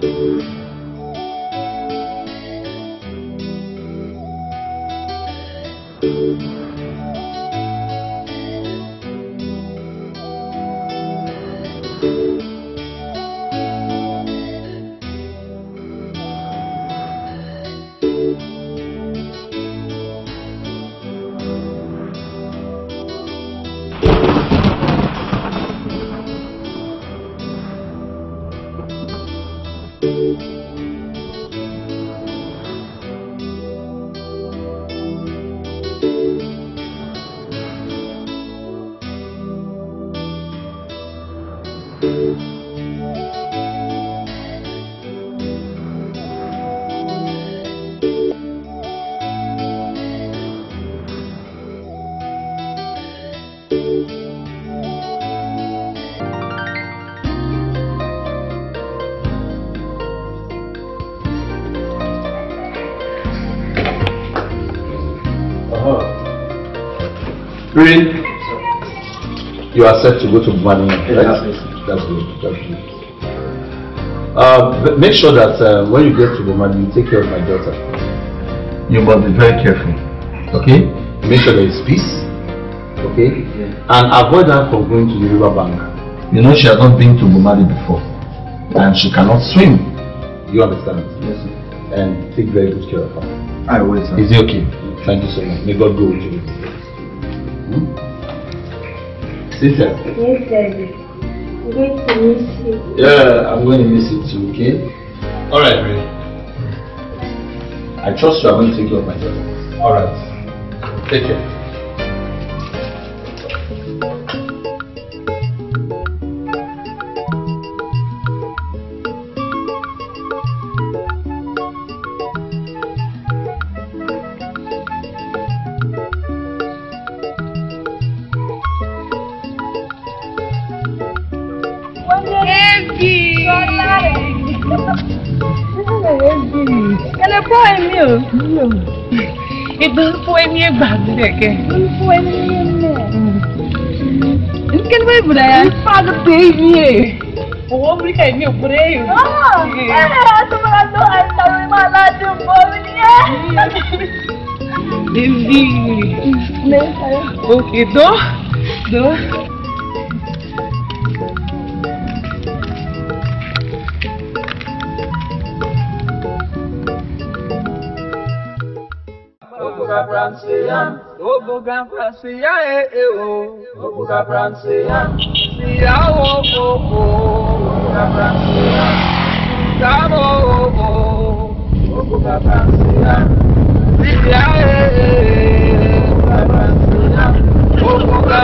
You are set to go to Bumadi, right? That's good. That's good. Make sure that when you get to Bumadi, you take care of my daughter. You must be very careful. Okay? Make sure there is peace. Okay? And avoid her from going to the river bank. You know she has not been to Bumadi before. And she cannot swim. You understand? Yes, sir. And take very good care of her. I will, sir. Is it okay? Thank you so much. May God go with you. Sister? Yes, Daddy. I'm going to miss you. Yeah, I'm going to miss you too, okay? Alright, Ray. I trust you are going to take care of my daughter. Alright. Take care. Itu poemnya bagus deh ke? Poemnya. Kan boleh budaya? Pada baby. Oh, beri kayak ini budaya. Oh, semangat doa tapi malah jumpa dia. Baby. Oh, itu, doh. Obuga Francia, Obuga Francia, Sia, Obuga Francia, Gabo, Obuga Francia, Sia, Obuga Francia, Obuga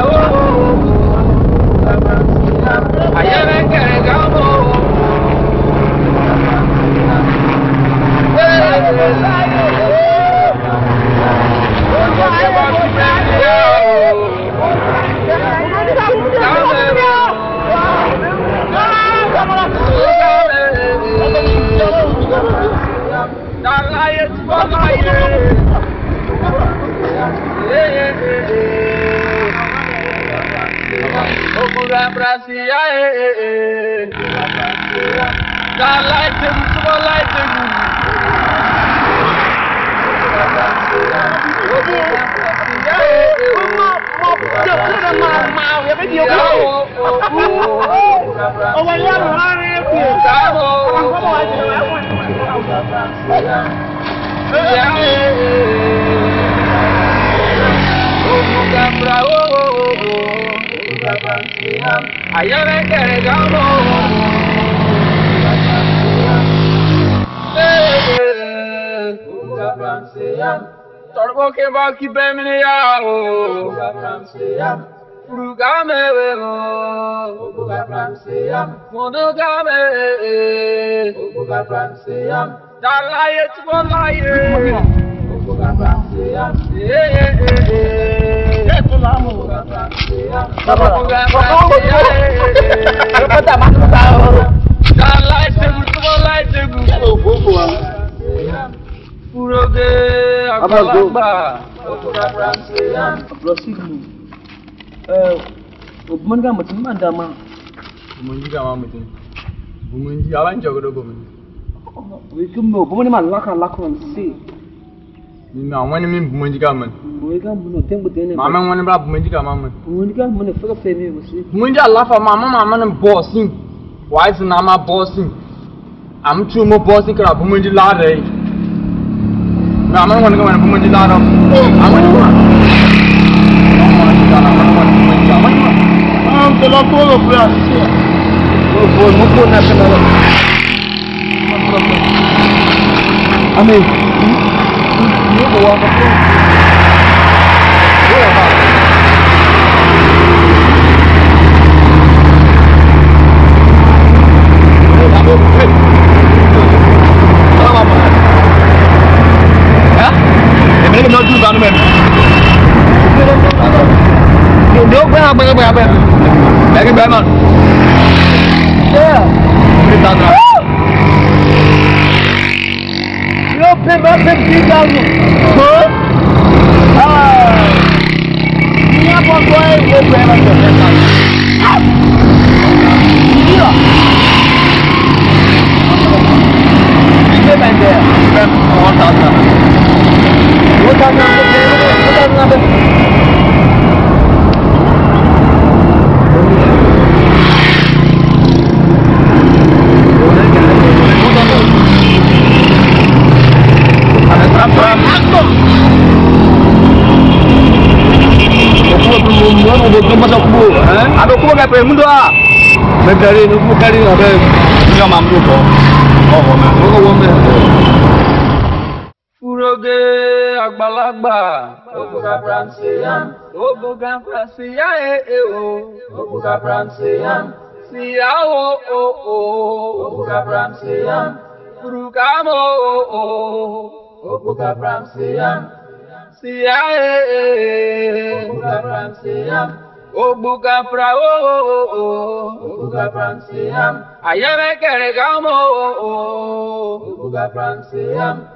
Francia, Ayana Gabo, Torbo ke baki bemine ya o Rugame o Obuga Francia Monogame Obuga Francia Dalaye tbolaye Obuga Francia Obuga Francia Obuga Francia Lepata mata Dalaye tbolaye tbolaye Puroge agbalagba Obuga Francia Brosilu Obuman ga mutum man dama Obuman ga mutum Bumunji awan jogodo bumunji. We come no, bumunji man lakon see. Mina wani min bumunji ka man. We come no tempo tene. Mama wani bra bumunji ka man. Bumunji ka man fega femi we see. Bumunji alafa mama na bossing. Wife na ma bossing. Am chu mo bossing kra bumunji la re. Mama wani ka man bumunji la ro. Amani ko. I'm the local of Brazil. Muko national. Amen. You go on the phone. Lagi berapa? Yeah. Kita tak. You pay back 50,000. Huh? Ini apa kau yang berapa? Gila. Ini benda. Orang tak. Aku mau kayak mundo ah. Megari ada punya mampu kok. Furoge agbalagba. Obuga Bransian. Obuga Bransian Obuga Bransian. Siawo Obuga Bransian. Furukamo Obuga Bransian. Obuga Bransian. Obuga Frao Obuga Bransian. Ayame keregamo Obuga Bransian.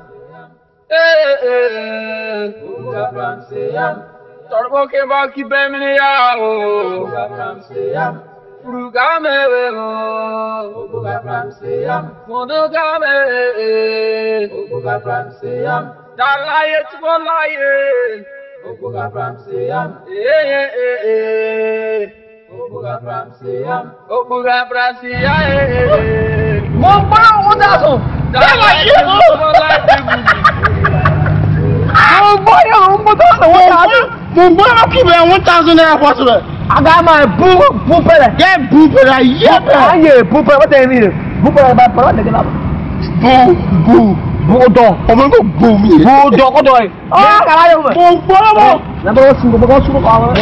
Obuga Bransian. Torbo ke baki bemini ya Obuga Bransian. Furugame Obuga Bransian. Mondogame Obuga Bransian. Dalaye tuolaye Obuga Bransian. Obuga Bransian. Obuga Bransian. Momba odaso. Dalaye tuolaye. Boy, I'm going to Mumbo na kibe 1,000 naira possible. I got my boo pere. Yeah, boo pere. Yeah, boo pere. What do you mean? Boo pere ba pere de gina. Boo do. O mo go boo mi. Boo do ko do. Ah, kala yo. Mumbo mo. Na ba su ko ko.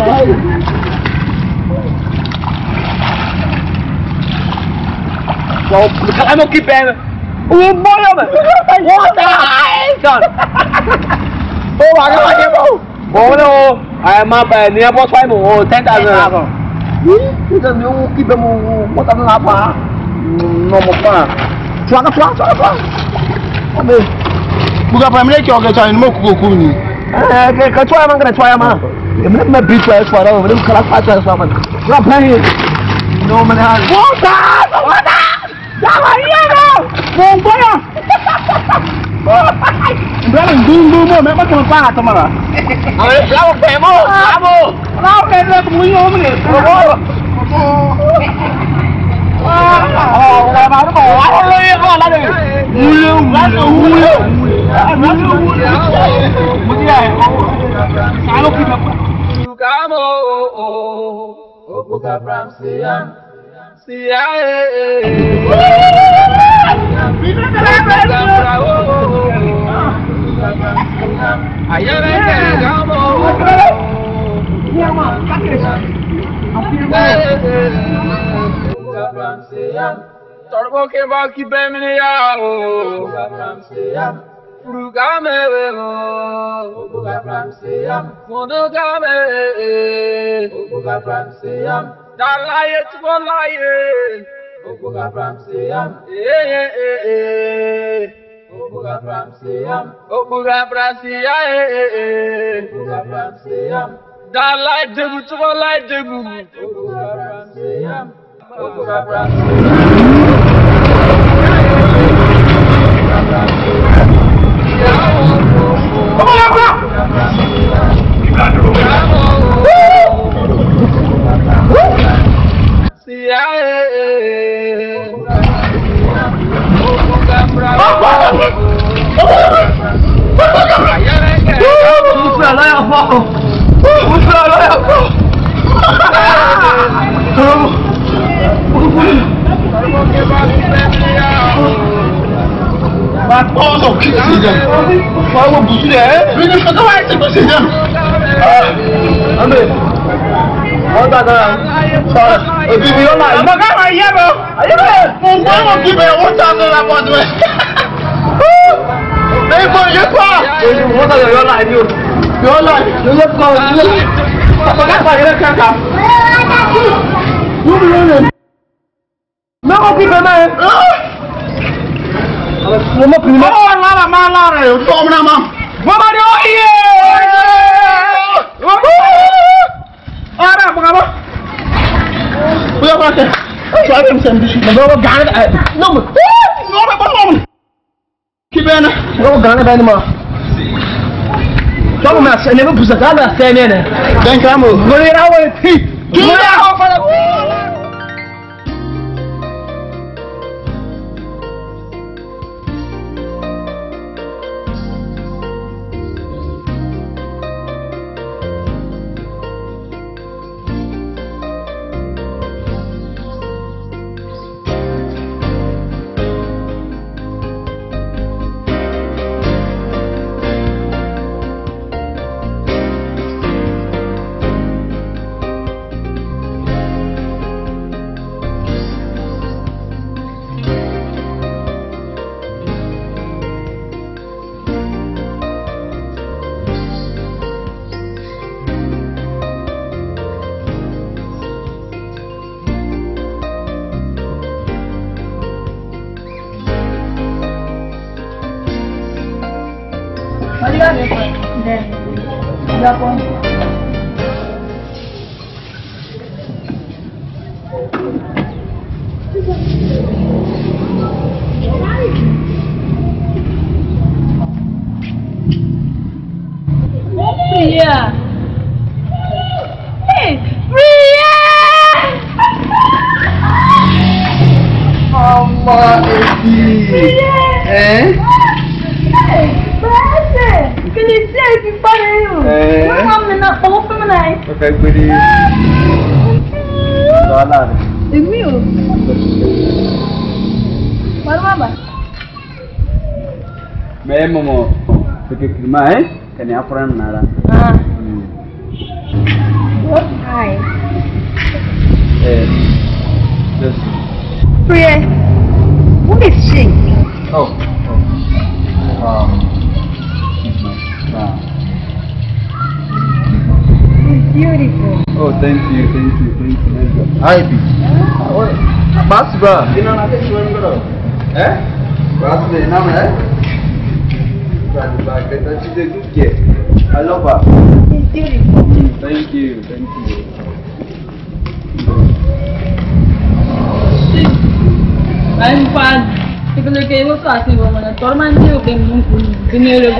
So, I'm okay ben. Oh, boy, what the hell? Oh, I got it. Oh no, I'm up near boss 5 or 10,000. You don't know, keep them what I'm not. No more. Swag. Buga family ke oga tani mo ku ni. Ka try man gonna try man. I'm not my big try for over. I'm class try for man. Not playing. No man has. What? Sama iya no. Boya. Brother, dulu mo memang cuma pa tomara. Awe lawo pemo. Amo. Lawo pemo punya om ni. Oh, baru mau. Oh, iya kok lagi. Ulu. Kalau kita kamu Obuga Bransian. Torbo ke baki bemini ya Obuga Bransian. Furugame Obuga Bransian. Mondogame Obuga Bransian. Dalaye tuolaye Obuga Bransian. Obuga Bransian. Obuga Bransian. Obuga Bransian. Dalaye debu tuolaye debu Obuga Bransian. Obuga Bransian. Momo, porque clima que ni afuera nada. What time? This. Priya, what is she? Oh. She's beautiful. Oh, thank you. Hi, B. Bas bra. Ina na te suan karo. Bas le na I love her. She's beautiful. Thank you. I'm fine. Because I was asking woman, a torment you can near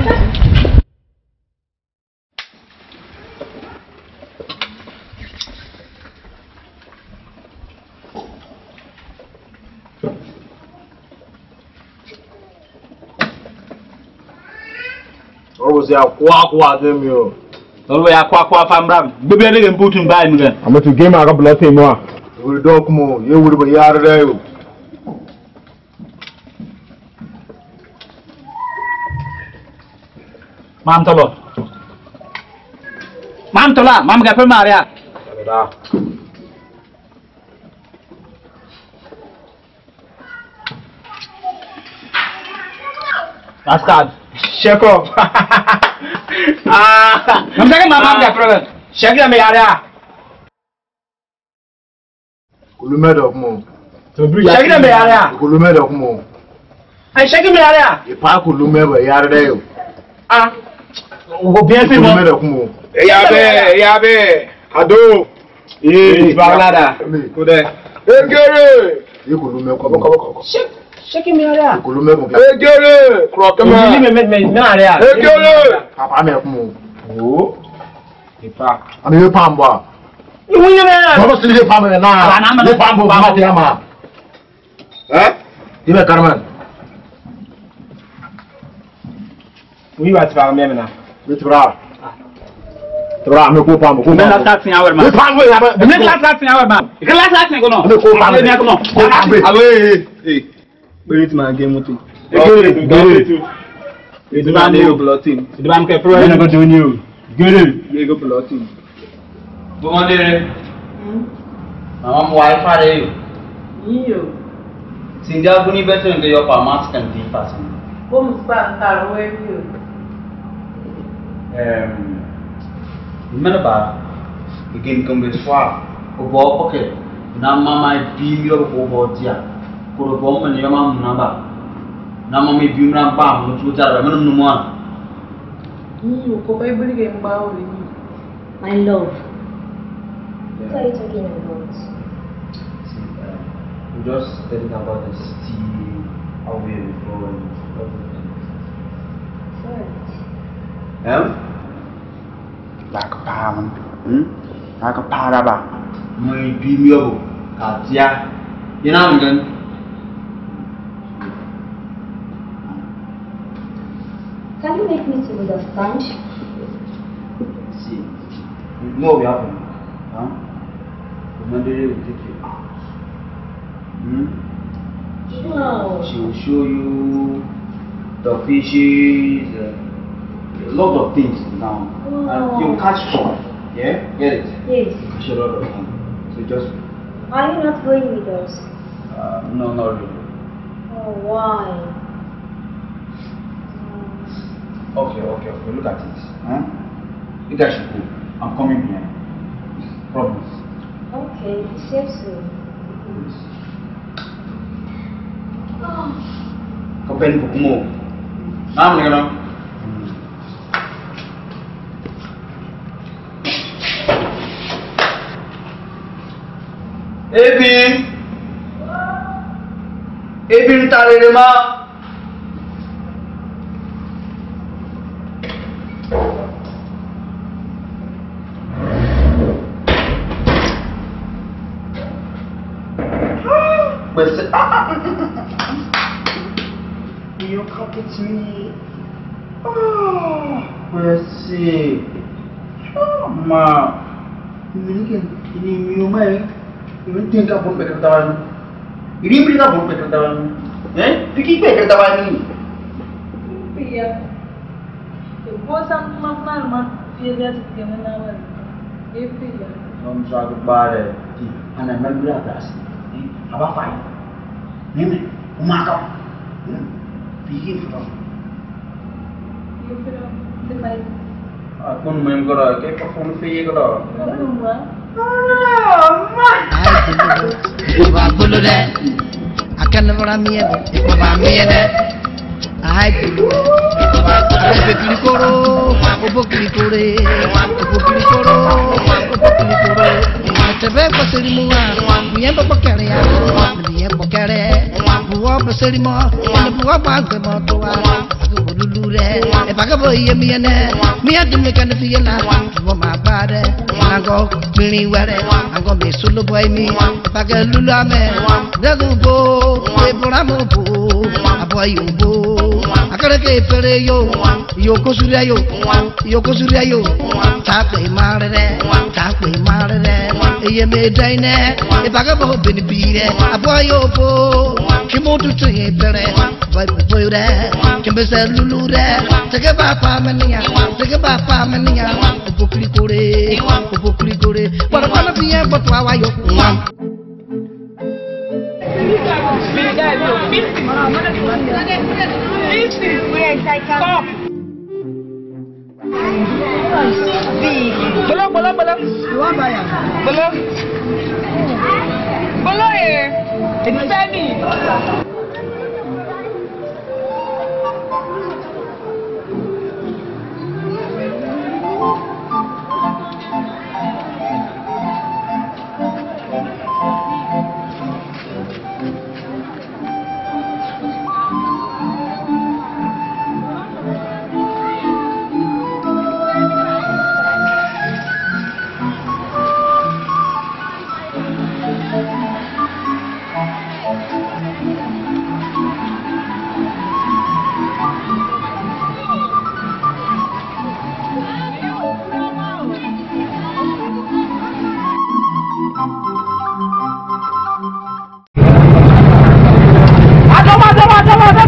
was ya kwa them yo. Always a quack from Baby, I didn't put him by me. I'm going to game a couple of things more. We don't come on. You would be yard there. Mam Tola, Mam Gapper Maria. That's God. Shake off. I'm taking my mom Gapper. Shake them, Maria. Kulumed of Mo. Shake them, Maria. Kulumed of Mo. I shake him, Maria. If I could remember yard there. Kulumed of Mo. Yabe. Ado. Yes, Balada. Good day. Hey, you could remember. Shake him, Maria. Kulumed. Hey, Gary. Crock him. Maria. Hey, Gary. Papa, I'm a Mo. Oh. I'm your pamba. You win it. Vamos to the family now. The family Matiama. You Carmen. We were to me now. With Bra. Bra, no go pam. Men are taxing our man. The men are taxing our man. You can last taxing go on. Away. Wait man game with you. It's not new blood team. The man can pro go do new. Good. You go blood team. Go on there. Mama wifi there. You. Sinja buni better than your mask and be fast. Como está away you? Remember, again come be swap. Obo okay. Na mama bi mi obo dia. Ko bo mo ni mama namba. Na mama bi mi na ba mo tu jara mo no mo. You ko bay buri game ba o ni. My love. What are you talking about? We just telling about the city, how we are before and everything. What? Like a palm. Like a paraba. My bimio, Katia. You know, again. Can you make me to understand? See, you know what happened. Huh? The Monday will take you out. No. She will show you the fishes, a lot of things now. And you catch fun. Yeah? Get it? Yes. You catch a lot of fun. So just. Are you not going with us? No, not really. Oh, why? Okay. Look at it. Huh? You guys should go. I'm coming here. Promise. Okay, safe soon. Kapan bukumu? Nama ni kan? Ebin tali lima. You copy to me. Oh, let's see. Oh, ma. Ini miumai. Ini tinggal pun berketawan. Ini berita pun berketawan. Fikir berketawan ini. Iya. Ko sam mama ma dia tu kena nama. Iya. Om satu bare. Anak nak berapa sih? Apa fai? Ni, umakau. Fikir tu. Iya pero dekai. Aku main kora, kayak perform fee kora. I'm gonna be solo boy me. Pagalula me. Dagubo, Eboramobo, a boy you bo. I gotta get pere yo. Yoko Surayo, Take Mare, Yeme Dine, a bagabo Benipire, a boy yo bo. Kimoto to Pere, boy there, Kimbesa Lulu there, take a papa mania, Bukuri Gore, what a one of the air, but why you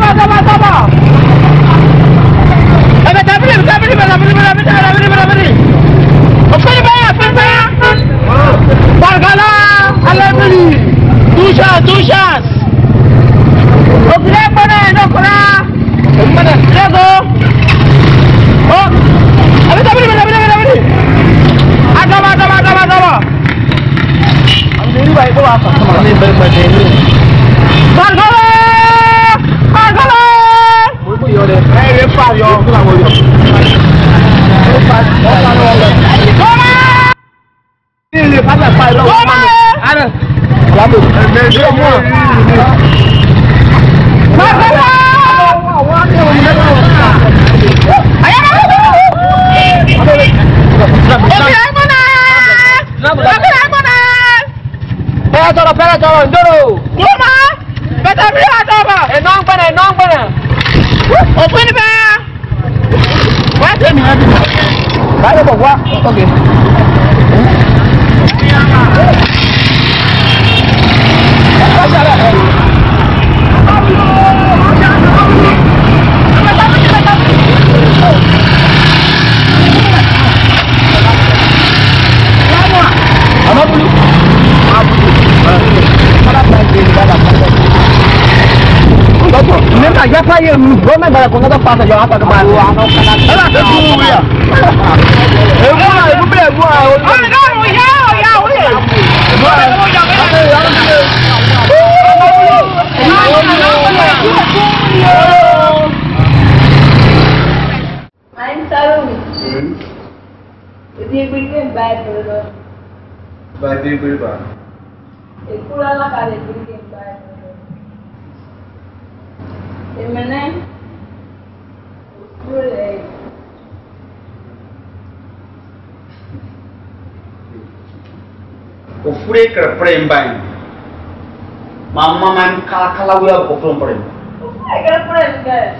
Mama man kala we have from for him. I got a friend there.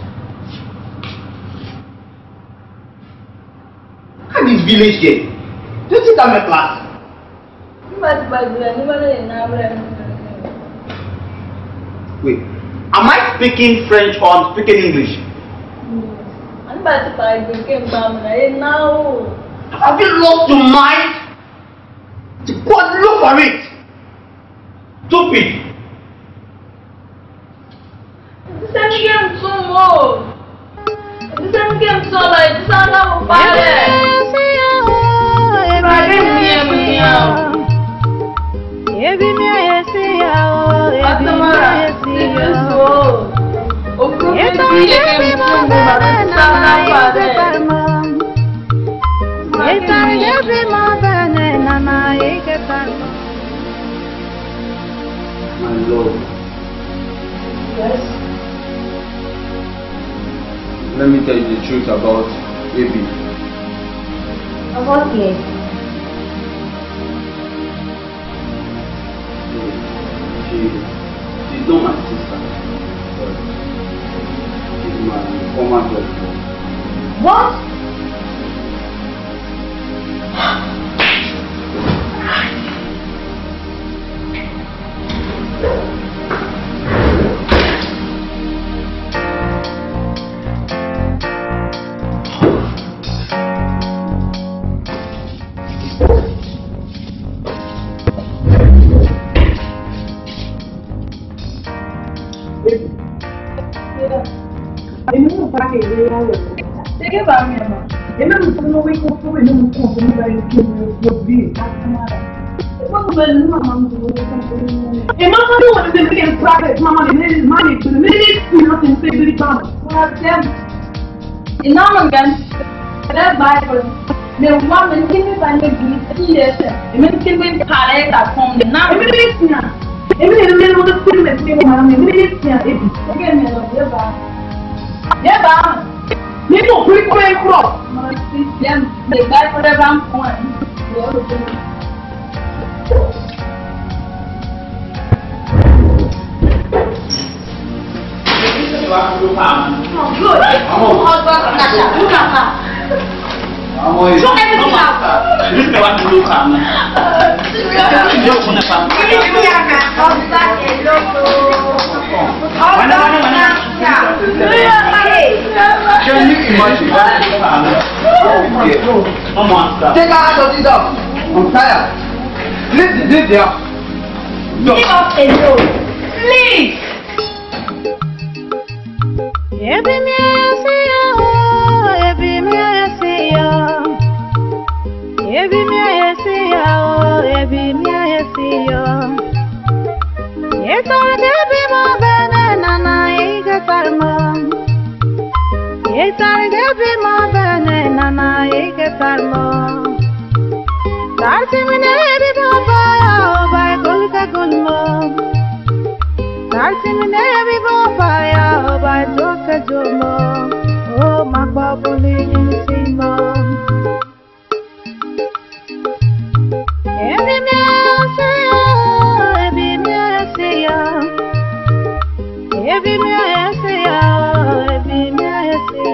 How this village here? Do you think I'm a class? You must buy the Wait, am I speaking French or I'm speaking English? I'm about to buy the game now. Have you lost your mind? God, look for it! Stupid! The same game so more. The same game so like the sound of fire. My Lord. Yes. Let me tell you the truth about Abby. About it. She's not my sister. But she's my former girlfriend. What? Take it back, Mama. Remember, no way to go in the company by your view. What will Mama do? And Mama do what is in private. Mama, the minute money to the minute, you not in favor of well, them. In our gun, that Bible, the woman can be by the years. The men can be carried at home. The now, immediately, with the film and say, Mama, immediately, again, yeah, people quick crop. They buy for the ramp one. Good. Take out of this up. I'm tired. Leave this there. No. Leave us alone. Please. Every me I see you, every me I see you. Every me I see you, every me I see you. Yes, I get be more than and I get more. Yes, I get be more than and I get more. Starting with every papa, by Gulmo. Starting with every papa, by Joker Jomo. Oh, my bubble in Simon. Every man say, every man say, every man say, every man say,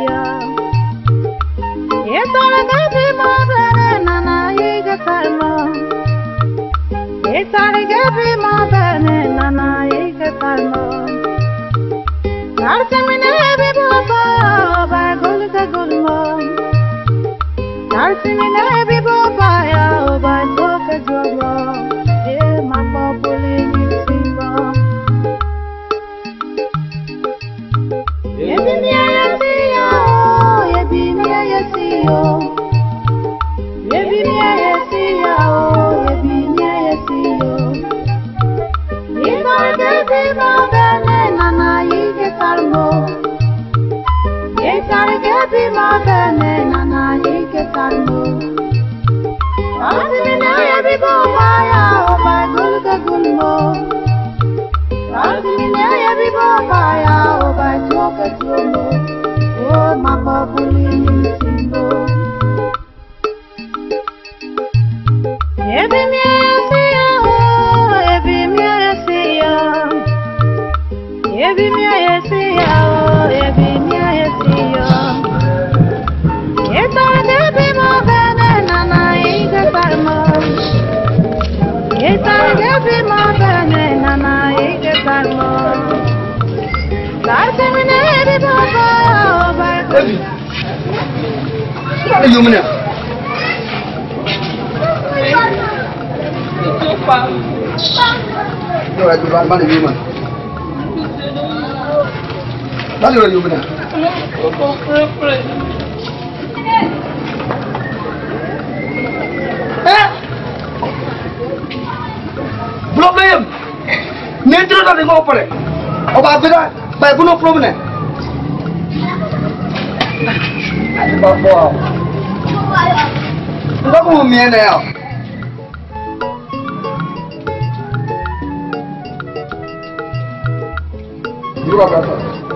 yes, I got him over and I get more. Yes, I got him over and I get more. Starting with every papa, by Gulmo. Starting with every papa, by Joker Jomo. Yeah, my bubble in Simon. Every me I see you, every me I see you. Every me I see you, every me I see you. If I get him out and I get more. Yes, I get him out and I get more. I'm in every papaya, by Gulmo. I'm in every papaya, by Joker Jomo. Oh, my bubble in Simon. Every me I see you, every me I see you. Every me I see you, every me I see you. Yes, I get be more than and I get more. Yes, I get be more than and I get more. Starting with every papa, by What are you doing? No, I do not want to be human. What are you doing? Problem. Nature doesn't go for it. About that, by no problem. What will me now? You are better.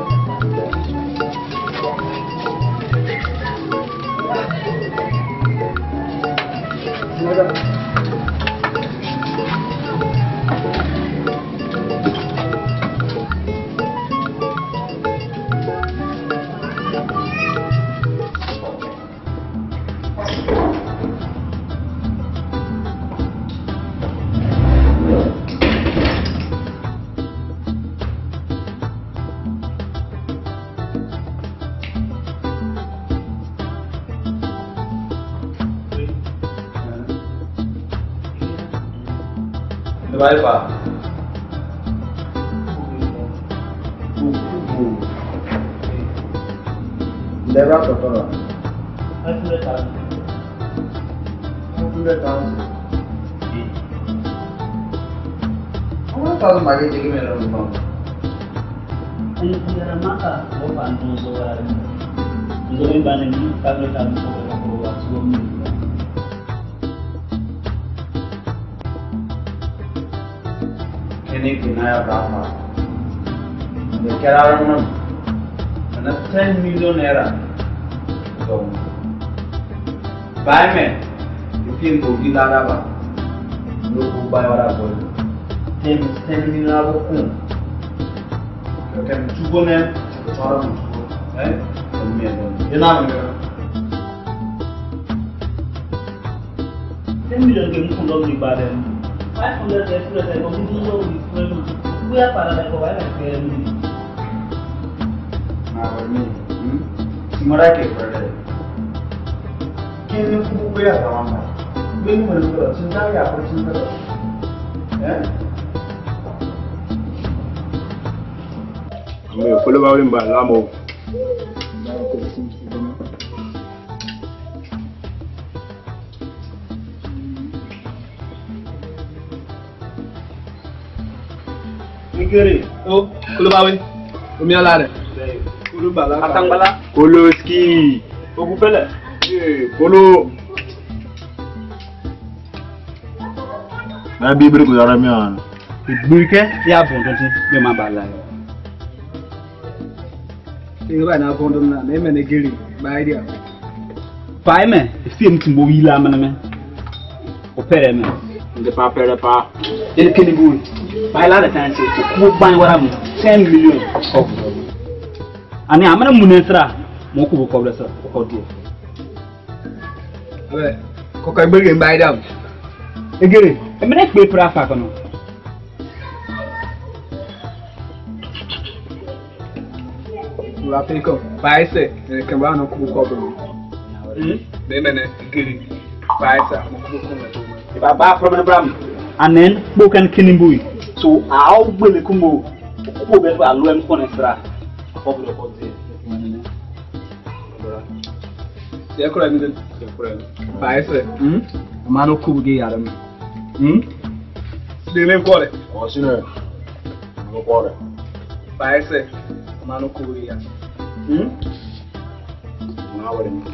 Vai pá. Leva para fora. 100,000. 100,000. How much money did you make on the phone? Ini kira maka mau bantu soal. Jadi banyak ni kalau kami soal buat suami. Ini kena berapa? Kira orang mana 10 million naira. So, buy me. If you go lara ba, no go buy wala go. 10 million naira ko. Kan cubo ne, cara mo. Ina mo. 10 million ke mo ndo ni ba den. 500 express ko hindi yo ni kuya para na ko wala ke ni. Na ba ni? Mara ke fara. Kin ku ku ya ta mama. Bin mun da sun da ya fa sun da. Me kula ba wurin ba lamo. Nikere. Oh, kula ba wurin. Umi ala de. Kulu bala. Atang bala. Kulu ski. Oku pele. Kulu. Na bibiri ko yara mi an. Burke ya bon tonti me ma bala. Iba na bondo na me me negiri ba idea. Pai me, film timbo wila maname. O pere me. Nde pa pere pa. Ele keni bui. Pai la da tanse. Ko ban wara mu 10 million. Ani amana munesra mo ko ko blesa ko di. Abe, ko ka gbege ba idea. Egere, e me nek be pra fa kono. La peko. Paise, ke ba no ku ko bro. Be me ne giri. Paisa mo ku ko na. Ba ba problem bram. Anen bo kan kinibui. So aw gbele kumbo. Ko be ba lo em konesra. Ko bro ko di. Ya kura mi den. Ya kura. Paise. Mano ku ge yara mi. Dele kore. O sine. No kore. Paise. Mano ku ge yara. Na wale mi.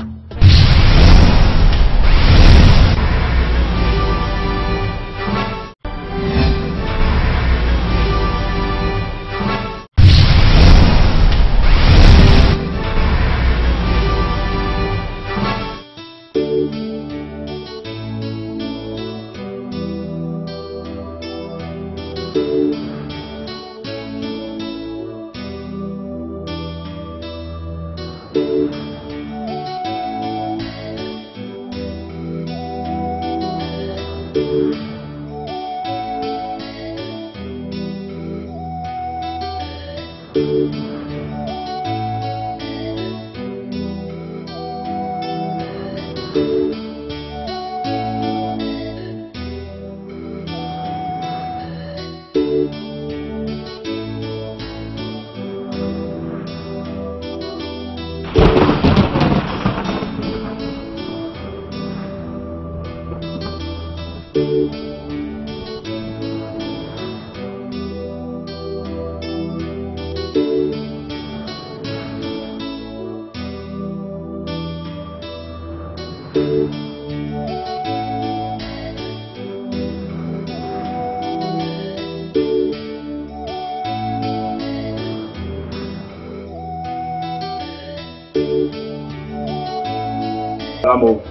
Amo.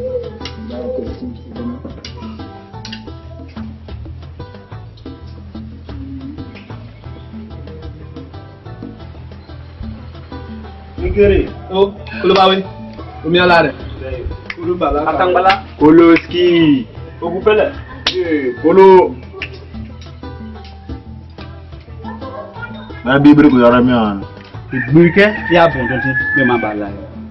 Nikere. Oh, kulu ba wurin. Umi ala de. Kulu bala. Atang bala. Kulu ski. Oku pele. Kulu. Na bibiri ko yara mi an. Burke ya bon tonti me ma bala.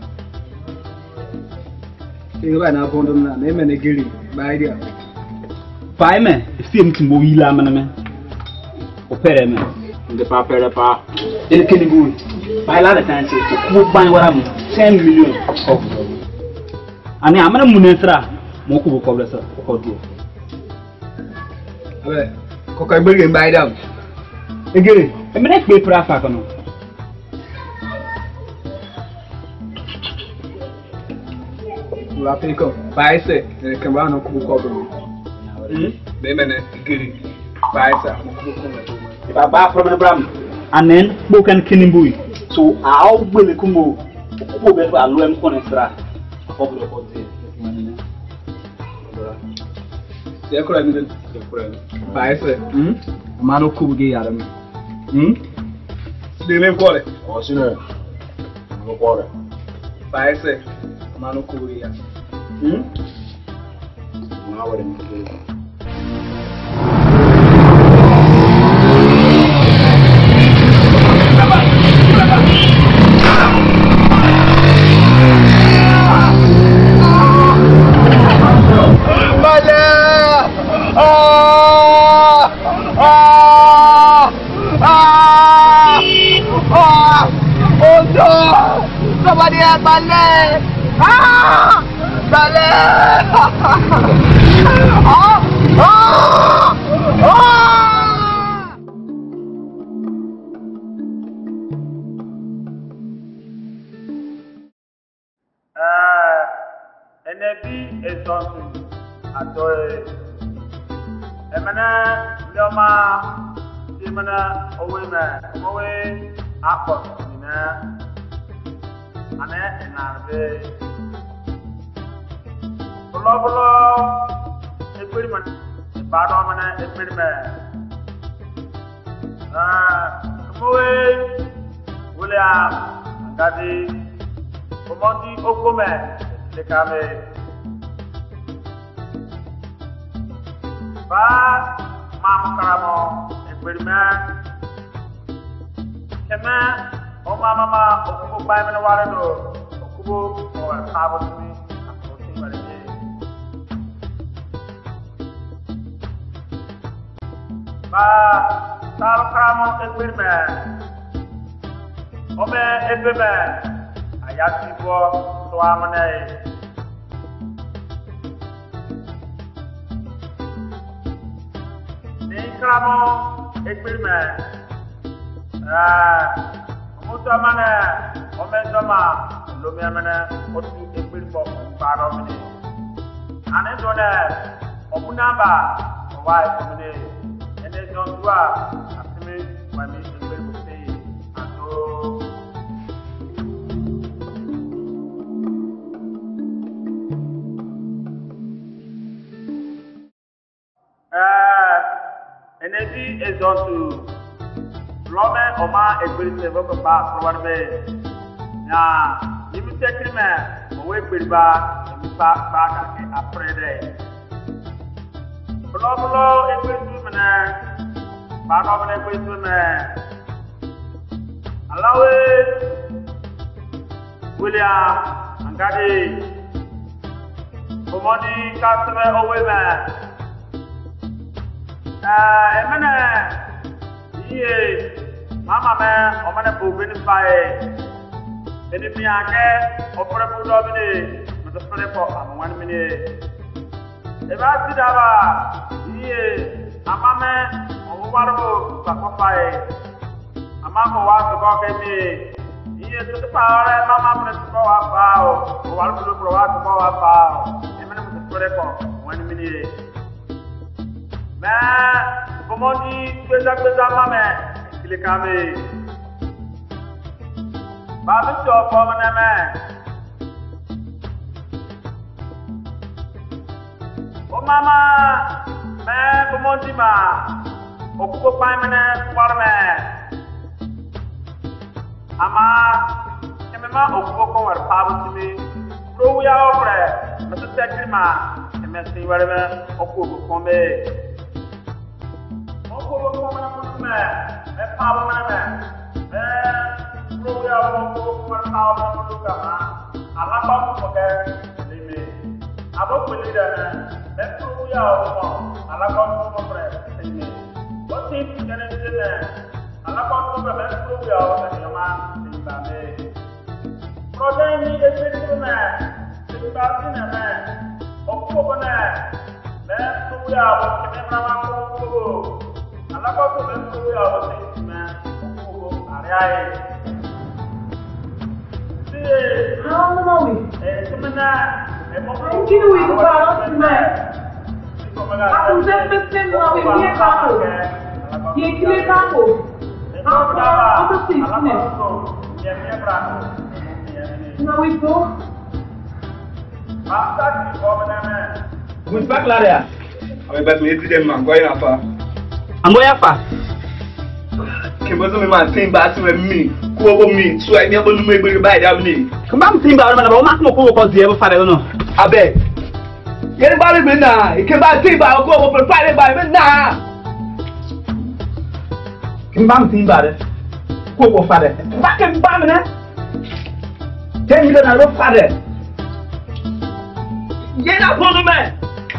Iba na bondo na me me negiri ba idea. Pai me, film timbo wila maname. O pere me. Nde pa pere pa. Ele keni bui. Pai la da tanse. Ko ban wara mu 10 million. Ani amana munesra mo ko ko blesa ko di. Abe, ko ka gbege ba idea. Egere, e me nek be pra fa kono. La peko. Paise, ke ba no ku ko bro. Be me ne giri. Paisa mo ku ko na. Ba ba problem bram. Anen bo kan kinibui. So aw gbele kumbo. Ko be ba lo em konesra. Ko bro ko di. Ya kura mi den. Ya kura. Paise. Mano ku ge yara mi. Dele kore. O sine. No kore. Paise. Mano ku ge yara. Na wale mi. Baba. Oh no! Somebody help Balẹ̀! Balẹ̀! Enebi ezonsu atoe. Emana nyoma simana owena owe akọ nina ane enarbe. Bolo ekperiman ibado mana ekperime. Owe William ngadi omondi okome lekame. Ba mam karamo experiment kema o mama okubo bai mena wale do okubo o sabo tumi akoti wale ba sal karamo experiment o me experiment ayati bo to amane. Kramo experiment muta mana omendoma lomi amana otu experiment paro mini ane dona omunaba why komine ene jonwa atime mami experiment te ato energy is on to Roman Oma experiment of a bar for 1 day. Now, you will take him away with bar and back after a day. Below experiment, back of an experiment. Allow it, William and Gaddy. For money, customer away man. Emene iye mama me omane bugini fae eni miake opre budo bini mto fere po amwan mini eba sidaba iye amame owarbo sako fae amako wa ko ke mi iye to paare mama mne ko wa pao owarbo pro wa ko wa pao emene mto fere po amwan mini. Mais comment dit que ça mame qu'il est camé ba mi to ko maname o mama mais comment dit ma o ko pa mane warme ama emema o ko ko war pa bu mi pro ya obre ma to tekrima emesi warme o ko ko me. Power man, through your power, I love forget me. I don't believe that. Let's through your I love forget me. What if you can do that? I love let's through your man. Protect me, a man. The man. Of course, let's through your Alakoto le ko ya o se ma ko ari ai si how no we semana e mo ko kini we ko ba o se ma aku se pese no we ye ka ko ye kile ka ko ako to si ne ye me bra no we go basta ki ko na me Mun pak la ya ame bat me ti dem man ko ina fa Angoya pa. Kimbozo me man tin ba ti we mi. Ku obo mi, so ai mi abonu me gbere ba ya ni. Kumbam tin ba na ba o mak mo ko ko zie ba fa de no. Abe. Yeri ba le na, ike ba tin ba ko obo fa le ba me na. Kimbam tin ba de. Ku obo fa de. Ba ke ba me na. Ten mi na ro fa de. Yera ko me.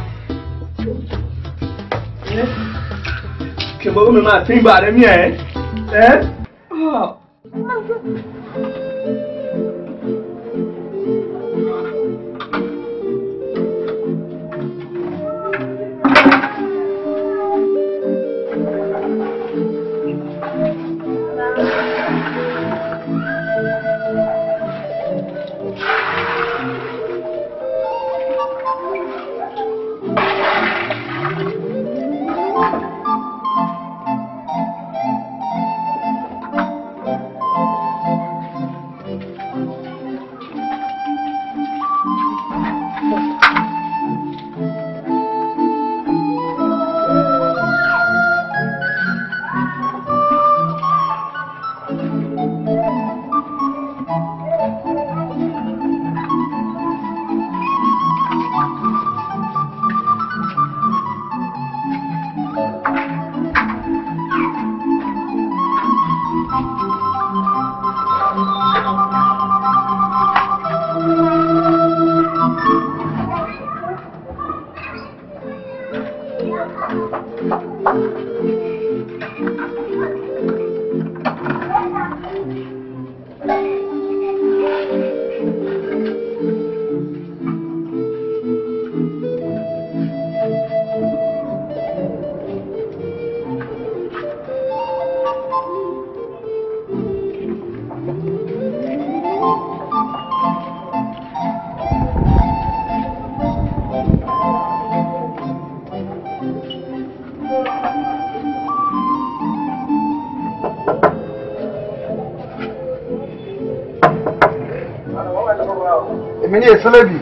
Kimbozo me man tin ba de mi Mini is celebi.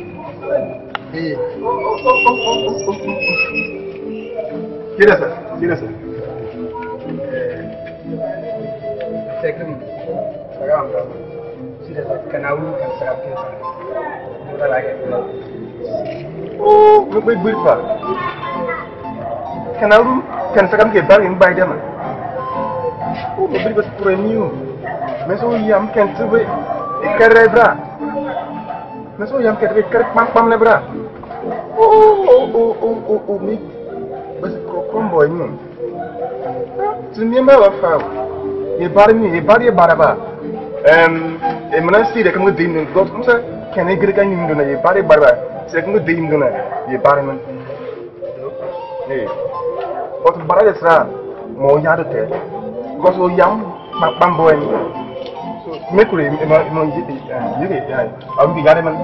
Kira sir. Second. Sagam. Sila kanawu kan sagam kira. Mula lagi. Oh, lebih berapa? Kanawu kan sagam kira baru buy dia mah. Oh, lebih besar premium. Meso yam kan sebab ikan bra. Meso yang kerja pam lebra. Oh, mi. Bas kombo ini. Sini mana wafau? Ye baraba. Mana sih dekat muda ini. Gos musa kena gerkan ini dona ye baraba. Sekarang muda ini dona ye barman. Gos barada sera mau nyadu teh. Gos yang pambo ini. Mekuri emang jadi, aku bicara man.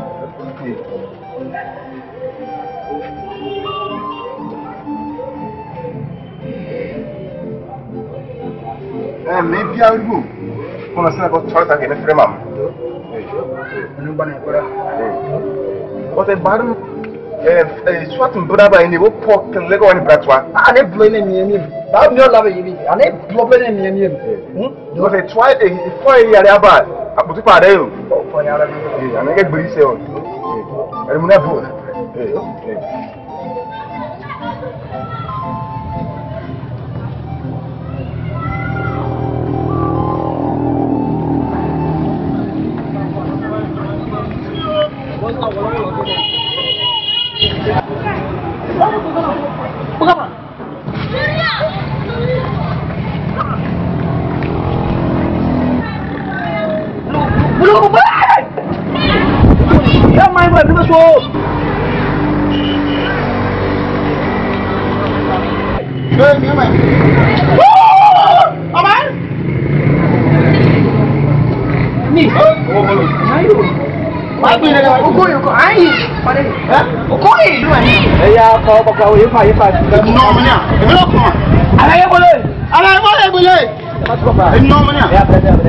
Maybe I will go. Kau nasi nak cakap tak kena frame am. Anu bana kora. Kau tu baru, suatu berapa ini buat pork lego ni beratwa. Ane belum ni. Tahu ni orang lagi ni. Ane belum ni. Kau tu try ya apa? Apa tu pada you? Oh, ya lah. Ane kan beri seo. Ada mana buat? Apa? Belum balik. Yang main balik masuk. Ni apa? Apa? Ni. Oh, belum. Ayo. Apa ni dah? Ukoi. Pada. Hah? Ukoi tu ni. Ya, kau pakai wifi. Normanya. Belum. Alai boleh. Masuk apa? Normanya. Ya, berada.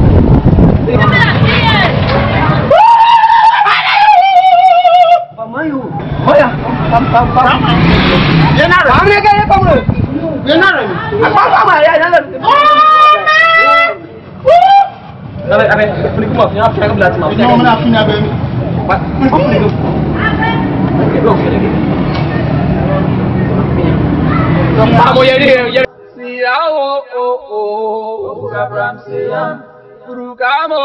Mayu. Hoya. Pam. Dia nak. Kami kaya kamu. Dia nak. Apa ya jalan. Abe, beli kumah. Ni apa yang belas mau? Normanya aku nak beli. Pak, beli tu. Belum lagi. Kamu ya dia. Siao buka Bram siam. Guru kamu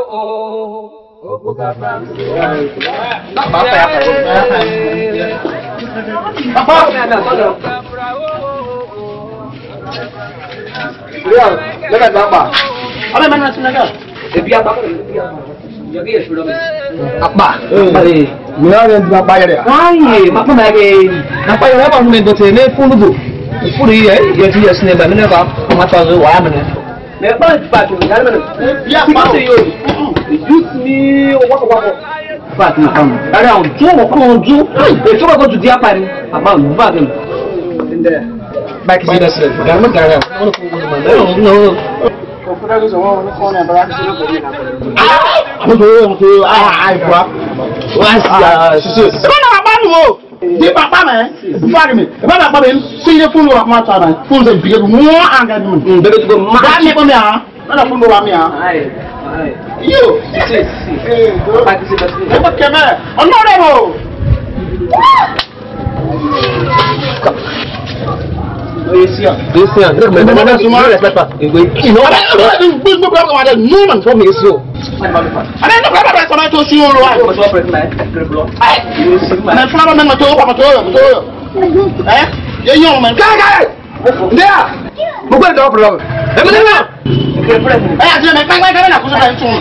buka Bram siam. Apa ya? Apa? Real, lẹ́gbẹ̀ẹ́ gbàgbà. Ọbẹ̀ mẹ́rin ti nàgà. Ebi apá kọ́ yọ̀gí èso lọ́mọ. Apá. Mìíràn rẹ̀ ń dùn apá yẹrẹ. Wáyé, màpá máa gé apá yẹrẹ bá fún mi dọ̀tí ní fúnlùbù. Fúnlù yìí yẹ ti yẹ sinimá mi nípa ọmọ tó ọ̀sẹ̀ wàá mi ní. Mẹ bá ti bá tòun yàrá mi nù. Bí apá ti yóò reduce mi wákọ̀wákọ̀. Bá a ti nà kàn. Yàrá àwọn dùn wọ̀ kọ́ wọn dùn. Èso bá kọ́ tu di apá ni. Àbá mi bá a ti nù. Báyìí kìí ṣe lẹ́sẹ̀. Gàmú gàrà. Wọ́n fún wọn mọ̀ lẹ́yìn. Òkúta tó sọ wọ́n ní kọ́nà ẹ̀bá láti ṣe lóko yìí náà. Àwọn tó yẹ kó àìfọ́. Wọ́n á sì ṣiṣẹ́. Ìbá náà bá nù o. Ní pàpà mẹ́, ìfúnfàdì mi, ìbá náà pàpà mi, sí ilé fún mi wà fún àtọ́ àná, fún ṣe bìgẹ́ bí wọ́n àǹgá mi. Bẹ́ẹ̀ tó máa. Bá mi kọ́ mi à, lọ́dọ̀ fún mi wà mí à. Yóò. Ẹ bọ́ kẹ́mẹ́, ọ̀nà rẹ̀ o. Asian. Never respect that. You know that. Gbogbo ọkọ̀ wa dẹ̀ nù mọ̀ nǹkan mi sí o. Adé ní kọ́ bàbá ìsọ̀mọ́ tó ṣí oru wa. Ẹ fúnra bá mẹ́rin tó pàpà tó yọ. Ẹ yẹ yín ọmọ mẹ́rin. Káàkiri! Ndé à! Mo gbé ìdánwò pẹ̀lú ọ̀rọ̀. Ẹ bí lẹ́nu. Ẹ yà sílẹ̀ mẹ́ pẹ́pẹ́ kẹ́rẹ́ nà kó sọ́dọ̀ ẹ̀ tún.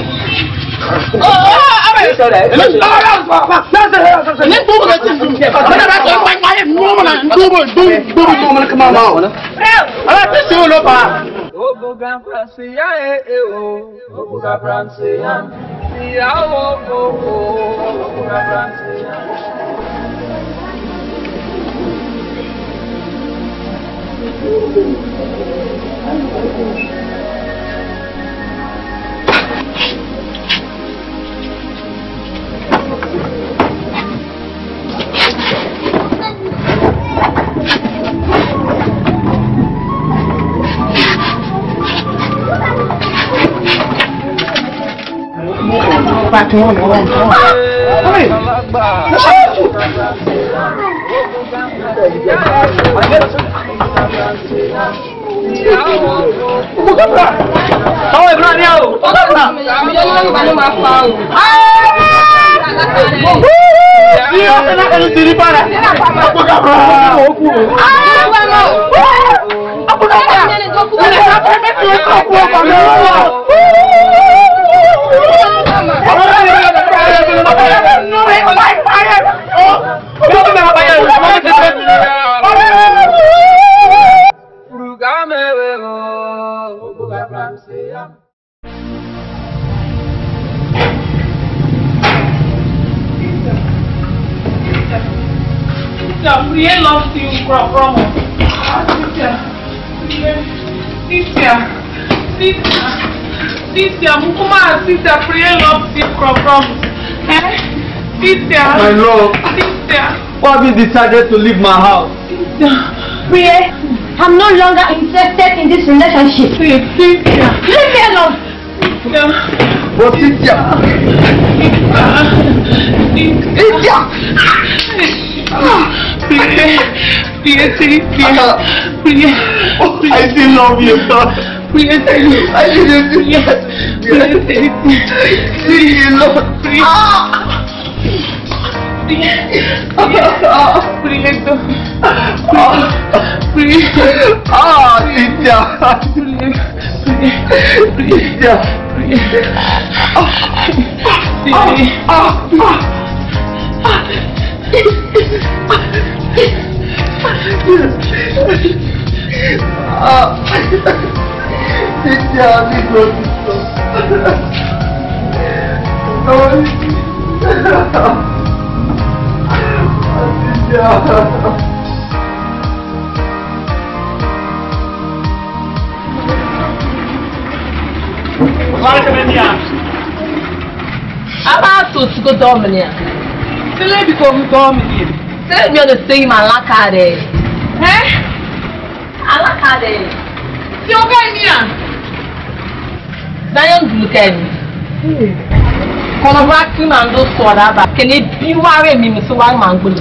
Àwọn ìbúra ní àwọn ọ̀gá Bí ó ṣe láti ní tìrí padà. Cynthia loves you from Cynthia, Mukuma, Cynthia, Priya loves you from Cynthia. My love. Cynthia. Why have you decided to leave my house? Priya, I'm no longer interested in this relationship. Cynthia. Leave me alone. But Cynthia. Cynthia. Priya, I still love you, sir. Priya, I didn't do that. About to go dominate. Still become dominant. Still me on the same alakade. Eh? Alakade. See okay here. Dayon look at me. Kono vacuum and do soda ba. Can it be worry me so one man go.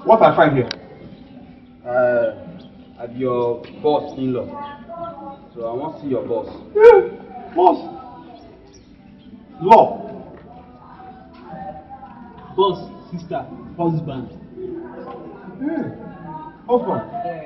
What I find here? I'm your boss-in-law. So I want to see your boss. Yeah, boss. Law. Boss, sister, husband. Husband.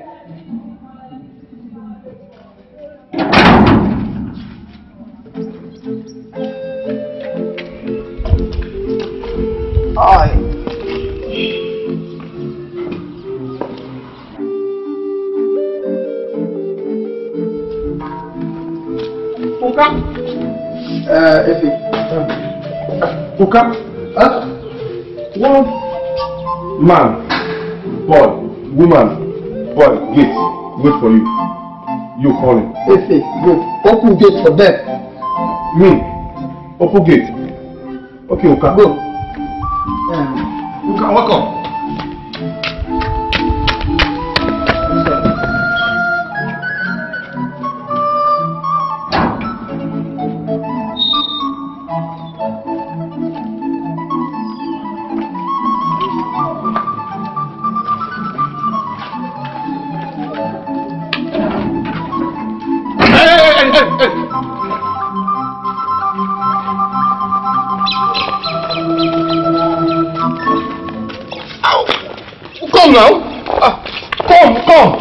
Puka, one man, boy, woman, boy, gate, wait for you. You calling. Go. Open gate for them. Me, open gate. Okay, Uka. Go. Uka, welcome. Come now. Come.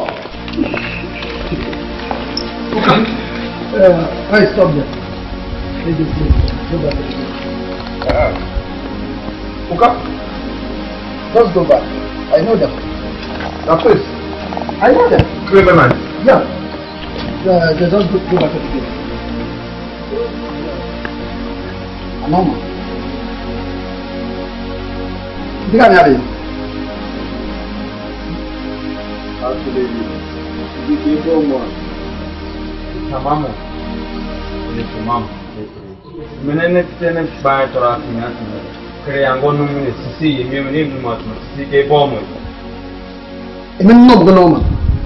Okay. I stop there. Go back. Okay. Just go back. I know them. Now please. I know them. Clever man. Yeah. They just go back to the gate. Mama. Diga minha vez. Actually, you go more. Tamamo. Ele tomam. Menene tene ba tora finance. Criando no mundo se e meu menino no mato. Se que bom. E men no go no ma.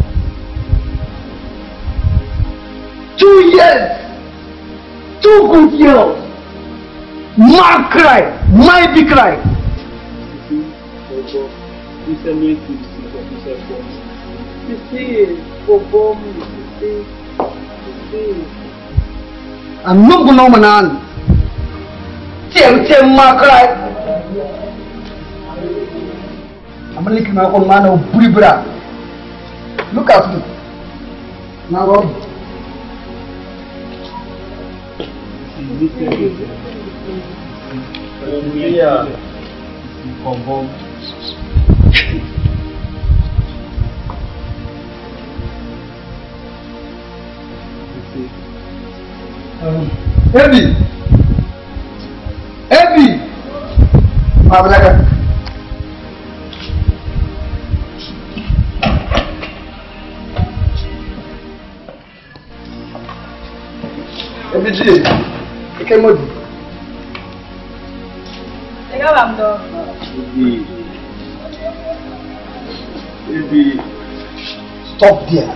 2 years. 2 good years. My cry, my big cry. I'm not going to man. Tell my cry. I'm looking at my man of Bribra. Look at me. Now, yeah. Confirm. Heavy. Ablaga. Heavy. Que modi? Legal, vamos. Heavy. Stop there.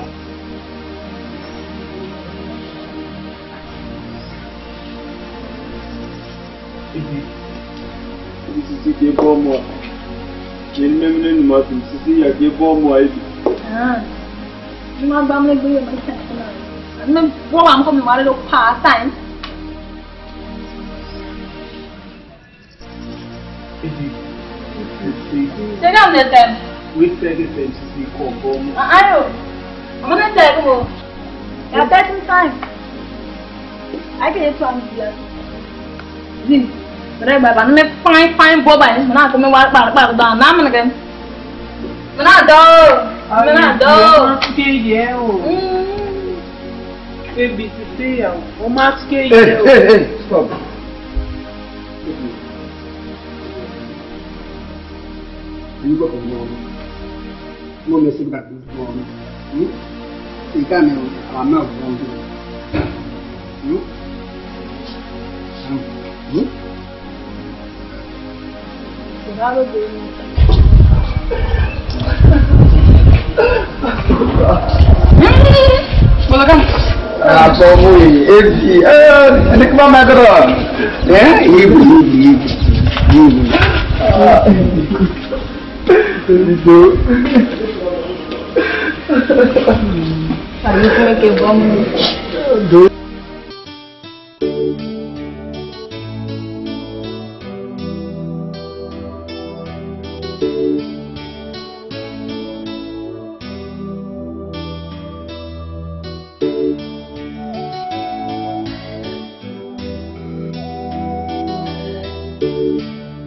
Sisi ke bɔ mɔ ne nimemine numa tun sisi ya ke bɔ mɔ ayi. Numa ba mi gbé yẹn kí sẹ́yìn náà. Mi wọ́n wà mú mi wá lọ pa time. Ṣé ká mi tẹ̀? We said the same sisi kọ̀ bọ́ mọ́. Ayo, ọmọ náà tẹ̀ ẹ́ kó. Yà thirty time. Ayé kìí tó àmì ìyá. Zin. Rồi bà bắn mấy fine bố bà nó cũng mới qua bà đàn nám mình kìa. Mình nào đâu. Mình nào đâu. Cái gì eo. Baby sisi eo. O mas cái gì eo. Hey, stop. You go from home. No message back this morning. You can't know I'm not going to. Apa mui? Ezi, ini kemana kau? Ibu. Aí como é que vamos?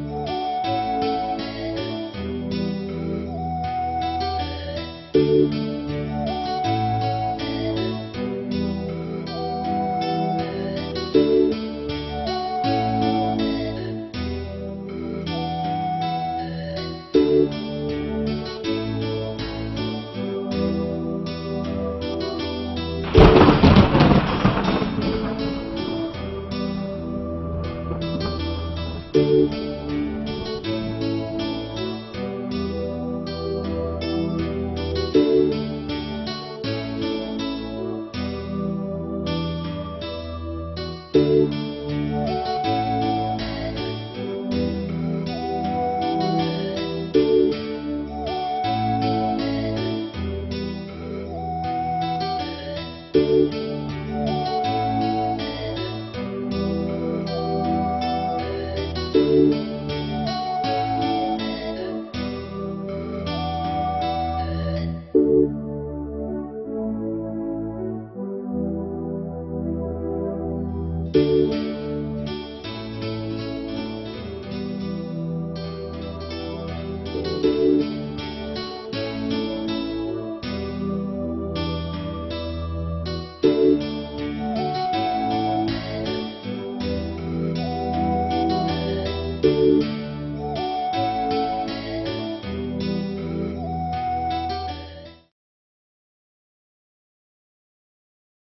Thank you.